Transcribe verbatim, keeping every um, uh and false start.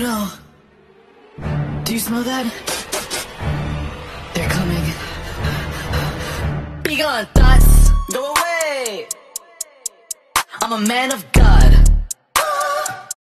no. Do you smell that? They're coming. Be gone, thoughts. Go away. I'm a man of God.